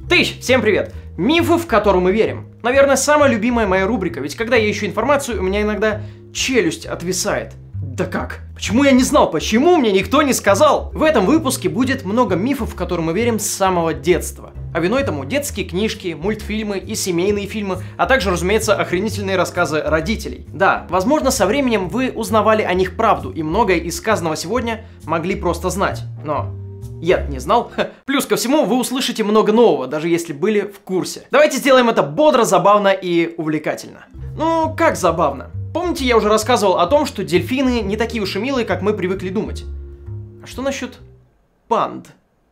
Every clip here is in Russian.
Всем привет! Мифы, в которые мы верим. Наверное, самая любимая моя рубрика, ведь когда я ищу информацию, у меня иногда челюсть отвисает. Да как? Почему я не знал? Почему мне никто не сказал? В этом выпуске будет много мифов, в которые мы верим с самого детства. А виной тому детские книжки, мультфильмы и семейные фильмы, а также, разумеется, охренительные рассказы родителей. Да, возможно, со временем вы узнавали о них правду, и многое из сказанного сегодня могли просто знать. Но я-то не знал. Плюс ко всему, вы услышите много нового, даже если были в курсе. Давайте сделаем это бодро, забавно и увлекательно. Ну, как забавно? Помните, я уже рассказывал о том, что дельфины не такие уж и милые, как мы привыкли думать. А что насчет панд?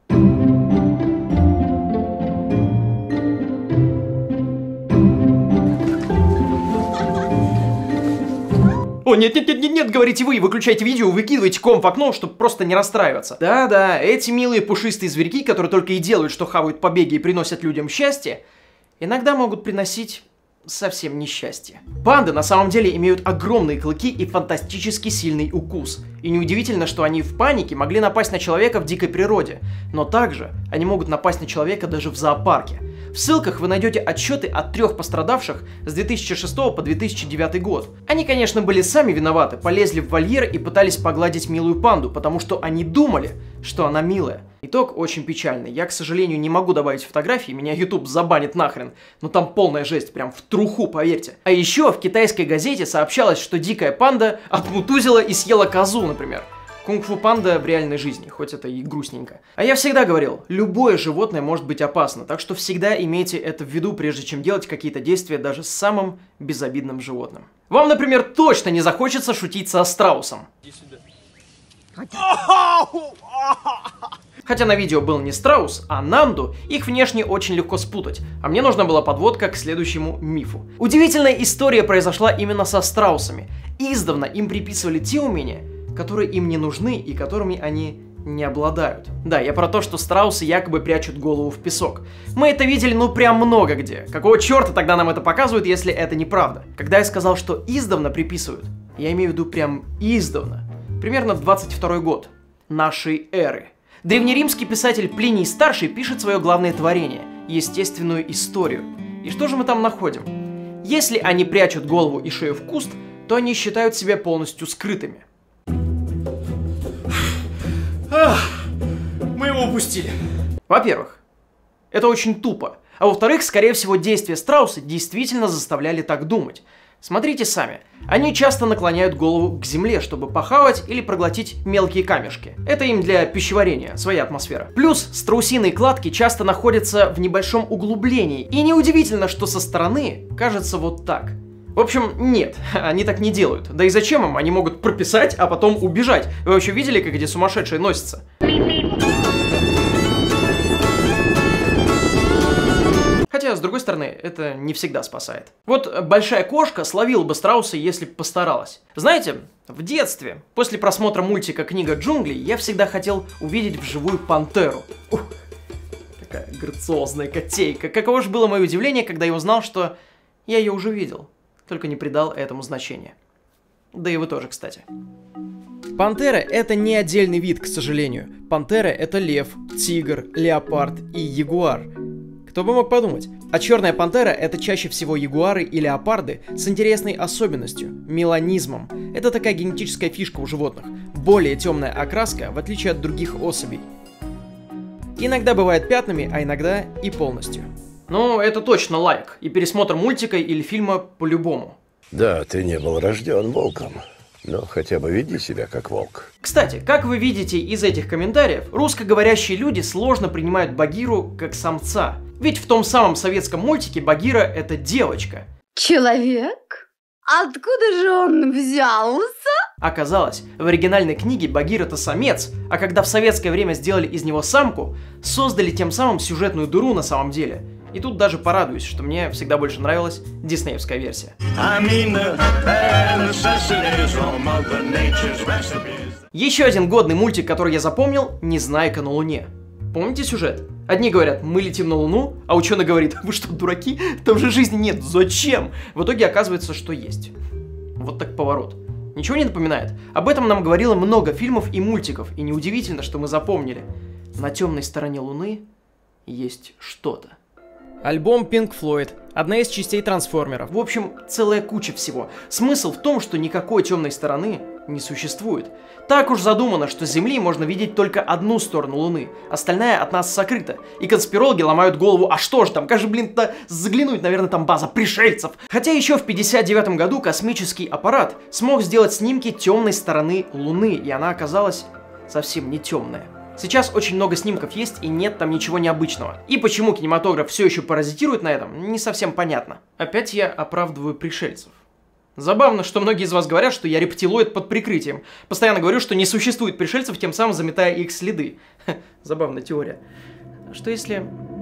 О, нет, говорите вы, выключайте видео, выкидывайте комп в окно, чтобы просто не расстраиваться. Да-да, эти милые пушистые зверьки, которые только и делают, что хавают побеги и приносят людям счастье, иногда могут приносить совсем несчастье. Панды на самом деле имеют огромные клыки и фантастически сильный укус. И неудивительно, что они в панике могли напасть на человека в дикой природе. Но также они могут напасть на человека даже в зоопарке. В ссылках вы найдете отчеты от 3 пострадавших с 2006 по 2009 год. Они, конечно, были сами виноваты, полезли в вольер и пытались погладить милую панду, потому что они думали, что она милая. Итог очень печальный. Я, к сожалению, не могу добавить фотографии, меня YouTube забанит нахрен. Но там полная жесть, прям в труху, поверьте. А еще в китайской газете сообщалось, что дикая панда отмутузила и съела козу, например. Кунг-фу панда в реальной жизни, хоть это и грустненько. А я всегда говорил, любое животное может быть опасно, так что всегда имейте это в виду, прежде чем делать какие-то действия даже с самым безобидным животным. Вам, например, точно не захочется шутить со страусом. Хотя на видео был не страус, а Нанду, их внешне очень легко спутать, а мне нужна была подводка к следующему мифу. Удивительная история произошла именно со страусами. Издавна им приписывали те умения, которые им не нужны и которыми они не обладают. Да, я про то, что страусы якобы прячут голову в песок. Мы это видели ну прям много где. Какого черта тогда нам это показывают, если это неправда? Когда я сказал, что издавна приписывают, я имею в виду прям издавна. Примерно 22 год нашей эры. Древнеримский писатель Плиний Старший пишет свое главное творение – естественную историю. И что же мы там находим? Если они прячут голову и шею в куст, то они считают себя полностью скрытыми. Мы его упустили. Во-первых, это очень тупо. А во-вторых, скорее всего, действия страуса действительно заставляли так думать. Смотрите сами. Они часто наклоняют голову к земле, чтобы похавать или проглотить мелкие камешки. Это им для пищеварения, своя атмосфера. Плюс страусиные кладки часто находятся в небольшом углублении. И неудивительно, что со стороны кажется вот так. В общем, нет, они так не делают. Да и зачем им? Они могут прописать, а потом убежать. Вы вообще видели, как эти сумасшедшие носятся? Хотя, с другой стороны, это не всегда спасает. Вот большая кошка словила бы страуса, если бы постаралась. Знаете, в детстве, после просмотра мультика «Книга джунглей», я всегда хотел увидеть вживую пантеру. Ух, какая грациозная котейка. Каково же было мое удивление, когда я узнал, что я ее уже видел. Только не придал этому значения. Да и вы тоже, кстати. Пантера — это не отдельный вид, к сожалению. Пантера — это лев, тигр, леопард и ягуар. Кто бы мог подумать? А черная пантера — это чаще всего ягуары и леопарды с интересной особенностью — меланизмом. Это такая генетическая фишка у животных. Более темная окраска, в отличие от других особей. Иногда бывает пятнами, а иногда и полностью. Ну, это точно лайк. И пересмотр мультика или фильма по-любому. Да, ты не был рожден волком, но хотя бы веди себя как волк. Кстати, как вы видите из этих комментариев, русскоговорящие люди сложно принимают Багиру как самца. Ведь в том самом советском мультике Багира — это девочка. Человек? Откуда же он взялся? Оказалось, в оригинальной книге Багир — это самец, а когда в советское время сделали из него самку, создали тем самым сюжетную дыру на самом деле. И тут даже порадуюсь, что мне всегда больше нравилась диснеевская версия. Еще один годный мультик, который я запомнил — «Незнайка на Луне». Помните сюжет? Одни говорят, мы летим на Луну, а ученый говорит, вы что, дураки? Там же жизни нет, зачем? В итоге оказывается, что есть. Вот так поворот. Ничего не напоминает? Об этом нам говорило много фильмов и мультиков, и неудивительно, что мы запомнили. На темной стороне Луны есть что-то. Альбом Pink Floyd. Одна из частей трансформеров. В общем, целая куча всего. Смысл в том, что никакой темной стороны не существует. Так уж задумано, что с Земли можно видеть только одну сторону Луны, остальная от нас сокрыта. И конспирологи ломают голову, а что ж там, как же, блин-то, заглянуть, наверное, там база пришельцев. Хотя еще в 1959 году космический аппарат смог сделать снимки темной стороны Луны, и она оказалась совсем не темная. Сейчас очень много снимков есть, и нет там ничего необычного. И почему кинематограф все еще паразитирует на этом, не совсем понятно. Опять я оправдываю пришельцев. Забавно, что многие из вас говорят, что я рептилоид под прикрытием. Постоянно говорю, что не существует пришельцев, тем самым заметая их следы. Забавная теория. Что если...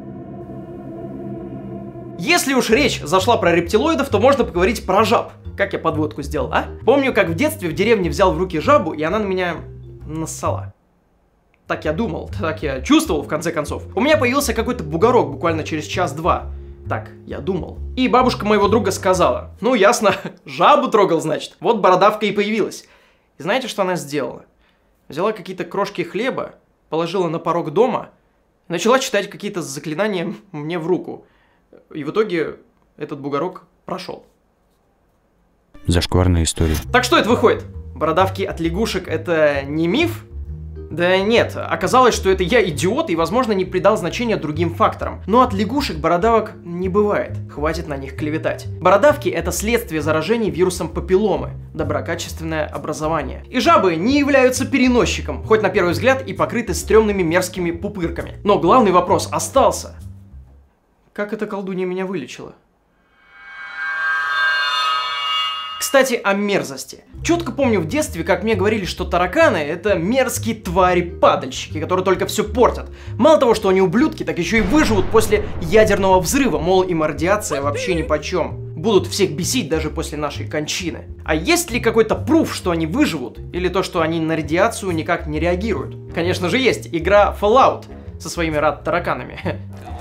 Если уж речь зашла про рептилоидов, то можно поговорить про жаб. Как я подводку сделал, а? Помню, как в детстве в деревне взял в руки жабу, и она на меня нассала. Так я думал, так я чувствовал, в конце концов. У меня появился какой-то бугорок буквально через час-два. Так, я думал. И бабушка моего друга сказала: ну ясно, жабу трогал, значит. Вот бородавка и появилась. И знаете, что она сделала? Взяла какие-то крошки хлеба, положила на порог дома, начала читать какие-то заклинания мне в руку. И в итоге этот бугорок прошел. Зашкварная история. Так что это выходит? Бородавки от лягушек — это не миф? Да нет, оказалось, что это я идиот и, возможно, не придал значения другим факторам. Но от лягушек бородавок не бывает, хватит на них клеветать. Бородавки — это следствие заражений вирусом папилломы, доброкачественное образование. И жабы не являются переносчиком, хоть на первый взгляд и покрыты стрёмными мерзкими пупырками. Но главный вопрос остался. Как эта колдунья меня вылечила? Кстати, о мерзости. Четко помню в детстве, как мне говорили, что тараканы — это мерзкие твари-падальщики, которые только все портят. Мало того, что они ублюдки, так еще и выживут после ядерного взрыва, мол, им радиация вообще нипочем. Будут всех бесить даже после нашей кончины. А есть ли какой-то пруф, что они выживут? Или то, что они на радиацию никак не реагируют? Конечно же есть. Игра Fallout со своими рад-тараканами.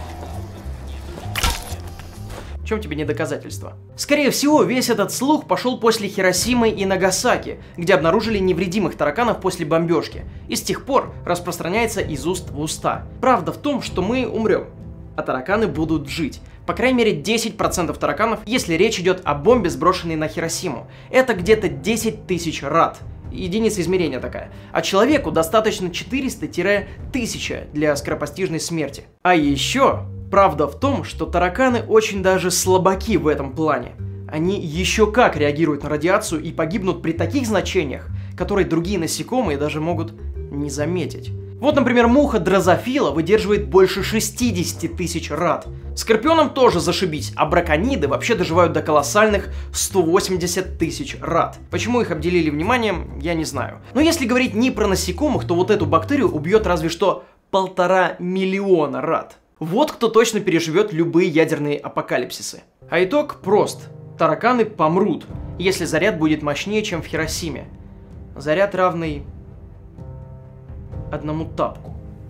В чем тебе не доказательство? Скорее всего, весь этот слух пошел после Хиросимы и Нагасаки, где обнаружили невредимых тараканов после бомбежки, и с тех пор распространяется из уст в уста. Правда в том, что мы умрем, а тараканы будут жить. По крайней мере 10% тараканов, если речь идет о бомбе, сброшенной на Хиросиму. Это где-то 10 тысяч рад. Единица измерения такая. А человеку достаточно 400-1000 для скоропостижной смерти. А еще... Правда в том, что тараканы очень даже слабаки в этом плане. Они еще как реагируют на радиацию и погибнут при таких значениях, которые другие насекомые даже могут не заметить. Вот, например, муха дрозофила выдерживает больше 60 тысяч рад. Скорпионам тоже зашибись, а бракониды вообще доживают до колоссальных 180 тысяч рад. Почему их обделили вниманием, я не знаю. Но если говорить не про насекомых, то вот эту бактерию убьет разве что 1,5 миллиона рад. Вот кто точно переживет любые ядерные апокалипсисы. А итог прост. Тараканы помрут, если заряд будет мощнее, чем в Хиросиме. Заряд равный... одному тапку.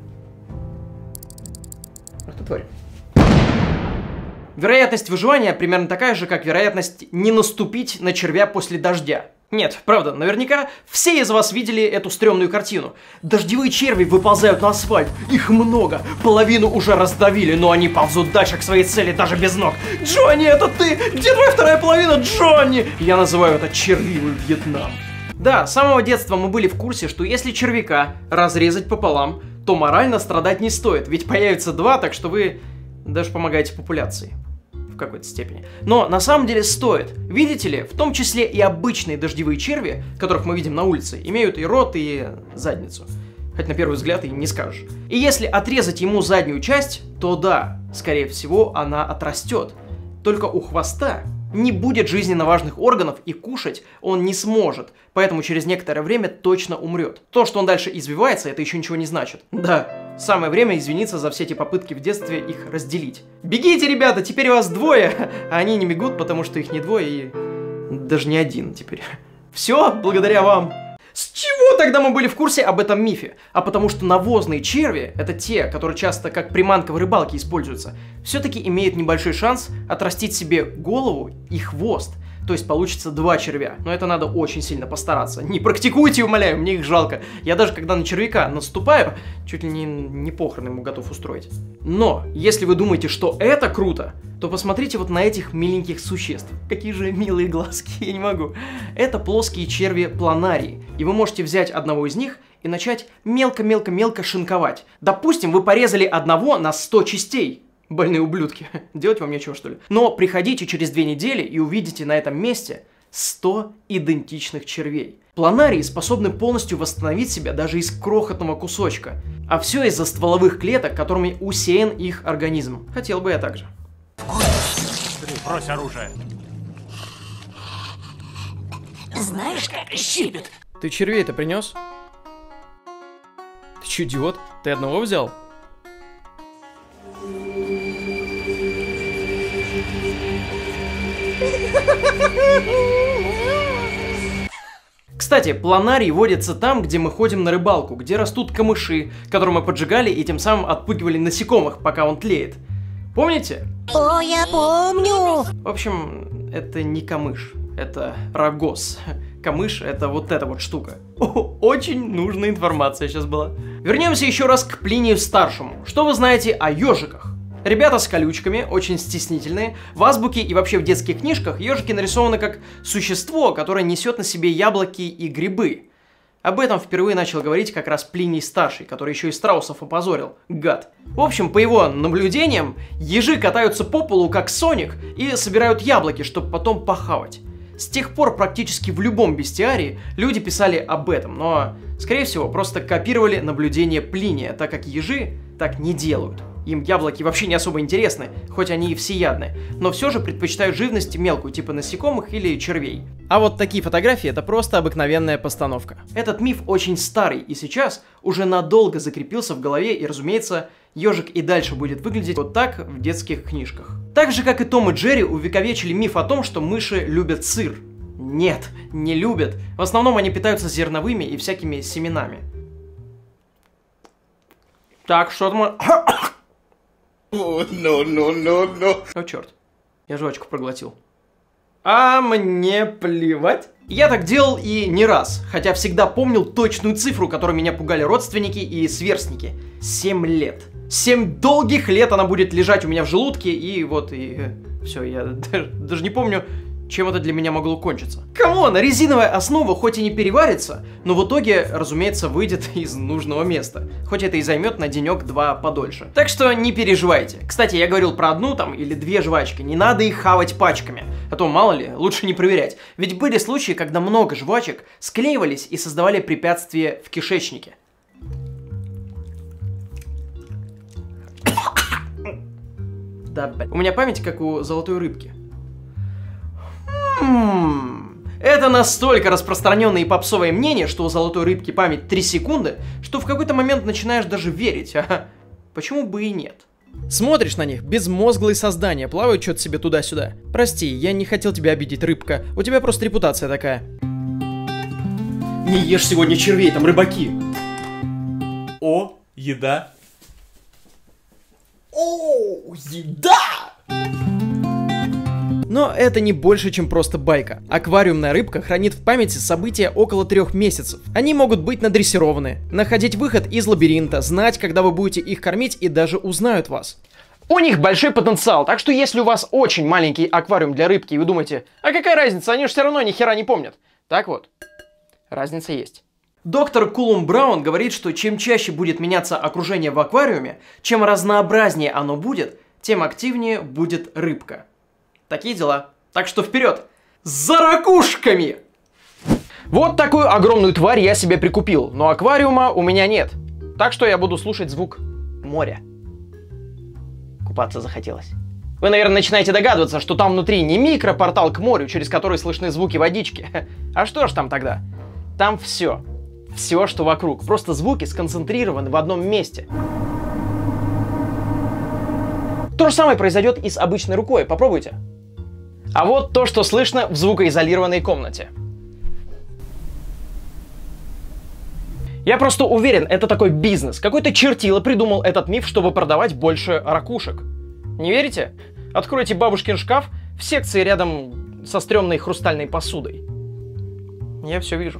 Ах ты тварь. Вероятность выживания примерно такая же, как вероятность не наступить на червя после дождя. Нет, правда, наверняка все из вас видели эту стрёмную картину. Дождевые черви выползают на асфальт, их много, половину уже раздавили, но они ползут дальше к своей цели даже без ног. Джонни, это ты? Где твоя вторая половина, Джонни? Я называю это червивый Вьетнам. Да, с самого детства мы были в курсе, что если червяка разрезать пополам, то морально страдать не стоит, ведь появится два, так что вы даже помогаете популяции. В какой-то степени. Но на самом деле стоит. Видите ли, в том числе и обычные дождевые черви, которых мы видим на улице, имеют и рот, и задницу. Хоть на первый взгляд и не скажешь. И если отрезать ему заднюю часть, то да, скорее всего, она отрастет. Только у хвоста не будет жизненно важных органов, и кушать он не сможет, поэтому через некоторое время точно умрет. То, что он дальше извивается, это еще ничего не значит. Да, самое время извиниться за все эти попытки в детстве их разделить. Бегите, ребята, теперь вас двое, а они не бегут, потому что их не двое и даже не один теперь. Все благодаря вам. С чего тогда мы были в курсе об этом мифе? А потому что навозные черви, это те, которые часто как приманка в рыбалке используются, все-таки имеют небольшой шанс отрастить себе голову и хвост. То есть получится 2 червя. Но это надо очень сильно постараться. Не практикуйте, умоляю, мне их жалко. Я даже когда на червяка наступаю, чуть ли не похорон ему готов устроить. Но, если вы думаете, что это круто, то посмотрите вот на этих миленьких существ. Какие же милые глазки, я не могу. Это плоские черви планарии. И вы можете взять одного из них и начать мелко-мелко-мелко шинковать. Допустим, вы порезали одного на 100 частей. Больные ублюдки. Делать вам нечего, что ли? Но приходите через 2 недели и увидите на этом месте 100 идентичных червей. Планарии способны полностью восстановить себя даже из крохотного кусочка. А все из-за стволовых клеток, которыми усеян их организм. Хотел бы я так же. Брось оружие. Знаешь, как щипет? Ты червей-то принес? Ты че, идиот? Ты одного взял? Кстати, планарии водятся там, где мы ходим на рыбалку, где растут камыши, которые мы поджигали и тем самым отпугивали насекомых, пока он тлеет. Помните? О, я помню! В общем, это не камыш, это рогоз. Камыш — это вот эта вот штука. Очень нужная информация сейчас была. Вернемся еще раз к Плинию Старшему. Что вы знаете о ежиках? Ребята с колючками, очень стеснительные. В азбуке и вообще в детских книжках ежики нарисованы как существо, которое несет на себе яблоки и грибы. Об этом впервые начал говорить как раз Плиний Старший, который еще и страусов опозорил. Гад. В общем, по его наблюдениям, ежи катаются по полу как Соник и собирают яблоки, чтобы потом похавать. С тех пор практически в любом бестиарии люди писали об этом, но, скорее всего, просто копировали наблюдения Плиния, так как ежи так не делают. Им яблоки вообще не особо интересны, хоть они и всеядны, но все же предпочитают живность мелкую, типа насекомых или червей. А вот такие фотографии — это просто обыкновенная постановка. Этот миф очень старый и сейчас уже надолго закрепился в голове, и, разумеется, ежик и дальше будет выглядеть вот так в детских книжках. Так же, как и Том и Джерри увековечили миф о том, что мыши любят сыр. Нет, не любят. В основном они питаются зерновыми и всякими семенами. Так, что там... О, черт. Я жвачку проглотил. А мне плевать. Я так делал и не раз, хотя всегда помнил точную цифру, которой меня пугали родственники и сверстники. 7 лет. 7 долгих лет она будет лежать у меня в желудке, и вот, и все, я даже не помню, чем это для меня могло кончиться. Камон, резиновая основа хоть и не переварится, но в итоге, разумеется, выйдет из нужного места. Хоть это и займет на денек-два подольше. Так что не переживайте. Кстати, я говорил про 1 там или 2 жвачки. Не надо их хавать пачками. А то, мало ли, лучше не проверять. Ведь были случаи, когда много жвачек склеивались и создавали препятствия в кишечнике. Да, блин. У меня память как у золотой рыбки. Это настолько распространенное и попсовое мнение, что у золотой рыбки память 3 секунды, что в какой-то момент начинаешь даже верить. А почему бы и нет? Смотришь на них, безмозглые создания, плавают что-то себе туда-сюда. Прости, я не хотел тебя обидеть, рыбка. У тебя просто репутация такая. Не ешь сегодня червей, там рыбаки. О, еда. О, еда! Но это не больше, чем просто байка. Аквариумная рыбка хранит в памяти события около 3 месяцев. Они могут быть надрессированы, находить выход из лабиринта, знать, когда вы будете их кормить, и даже узнают вас. У них большой потенциал, так что если у вас очень маленький аквариум для рыбки, и вы думаете, а какая разница, они же все равно ни хера не помнят. Так вот, разница есть. Доктор Кулум Браун говорит, что чем чаще будет меняться окружение в аквариуме, чем разнообразнее оно будет, тем активнее будет рыбка. Такие дела. Так что вперед! За ракушками! Вот такую огромную тварь я себе прикупил, но аквариума у меня нет. Так что я буду слушать звук моря. Купаться захотелось. Вы, наверное, начинаете догадываться, что там внутри не микропортал к морю, через который слышны звуки водички. А что ж там тогда? Там все. Все, что вокруг. Просто звуки сконцентрированы в одном месте. То же самое произойдет и с обычной рукой. Попробуйте. А вот то, что слышно в звукоизолированной комнате. Я просто уверен, это такой бизнес. Какой-то чертило придумал этот миф, чтобы продавать больше ракушек. Не верите? Откройте бабушкин шкаф, в секции рядом со стрёмной хрустальной посудой. Я все вижу.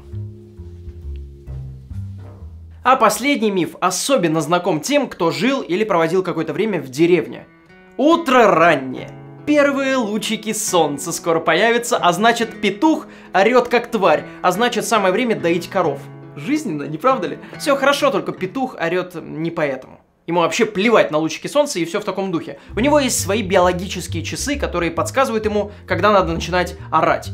А последний миф особенно знаком тем, кто жил или проводил какое-то время в деревне. Утро раннее. Первые лучики солнца скоро появятся, а значит петух орет как тварь, а значит самое время доить коров. Жизненно, не правда ли? Все хорошо, только петух орет не поэтому. Ему вообще плевать на лучики солнца и все в таком духе. У него есть свои биологические часы, которые подсказывают ему, когда надо начинать орать.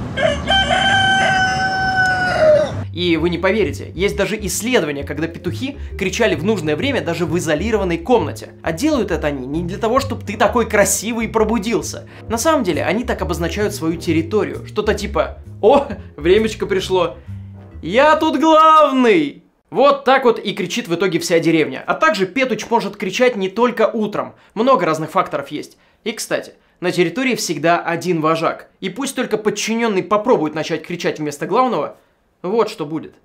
И вы не поверите, есть даже исследования, когда петухи кричали в нужное время даже в изолированной комнате. А делают это они не для того, чтобы ты такой красивый пробудился. На самом деле, они так обозначают свою территорию. Что-то типа: «О, времечко пришло! Я тут главный!» Вот так вот и кричит в итоге вся деревня. А также петуч может кричать не только утром. Много разных факторов есть. И, кстати, на территории всегда один вожак. И пусть только подчиненный попробует начать кричать вместо главного, вот что будет.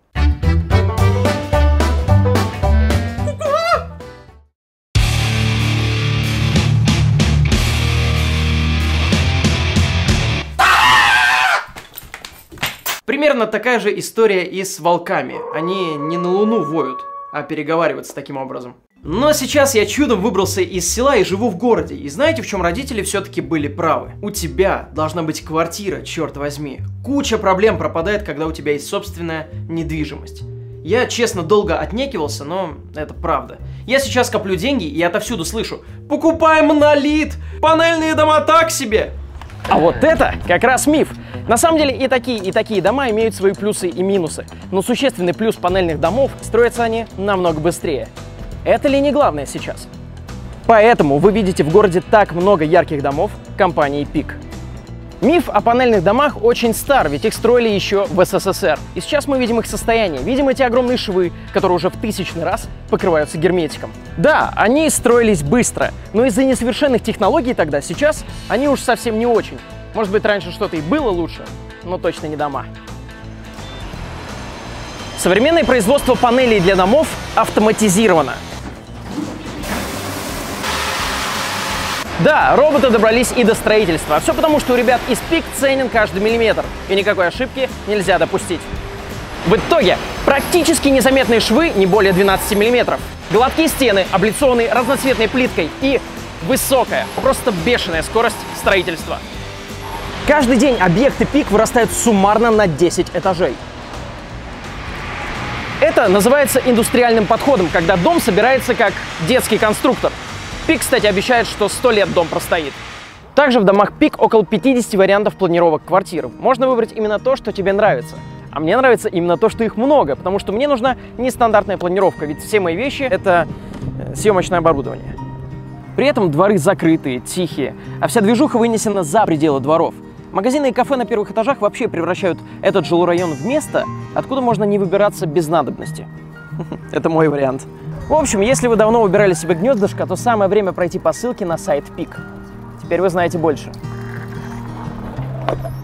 Примерно такая же история и с волками. Они не на Луну воют, а переговариваются таким образом. Но сейчас я чудом выбрался из села и живу в городе. И знаете, в чем родители все-таки были правы? У тебя должна быть квартира, черт возьми. Куча проблем пропадает, когда у тебя есть собственная недвижимость. Я, честно, долго отнекивался, но это правда. Я сейчас коплю деньги и отовсюду слышу: «Покупай монолит! Панельные дома так себе!» А вот это как раз миф. На самом деле и такие дома имеют свои плюсы и минусы. Но существенный плюс панельных домов — строятся они намного быстрее. Это ли не главное сейчас? Поэтому вы видите в городе так много ярких домов компании Пик. Миф о панельных домах очень стар, ведь их строили еще в СССР. И сейчас мы видим их состояние. Видим эти огромные швы, которые уже в 1000-й раз покрываются герметиком. Да, они строились быстро, но из-за несовершенных технологий тогда сейчас они уж совсем не очень. Может быть, раньше что-то и было лучше, но точно не дома. Современное производство панелей для домов автоматизировано. Да, роботы добрались и до строительства. А все потому, что у ребят из Пик ценен каждый миллиметр, и никакой ошибки нельзя допустить. В итоге практически незаметные швы не более 12 миллиметров, гладкие стены, облицованные разноцветной плиткой, и высокая, просто бешеная скорость строительства. Каждый день объекты Пик вырастают суммарно на 10 этажей. Это называется индустриальным подходом, когда дом собирается как детский конструктор. Пик, кстати, обещает, что 100 лет дом простоит. Также в домах Пик около 50 вариантов планировок квартир. Можно выбрать именно то, что тебе нравится. А мне нравится именно то, что их много, потому что мне нужна нестандартная планировка, ведь все мои вещи — это съемочное оборудование. При этом дворы закрытые, тихие, а вся движуха вынесена за пределы дворов. Магазины и кафе на первых этажах вообще превращают этот жилой район в место, откуда можно не выбираться без надобности. Это мой вариант. В общем, если вы давно выбирали себе гнездышко, то самое время пройти по ссылке на сайт Пик. Теперь вы знаете больше.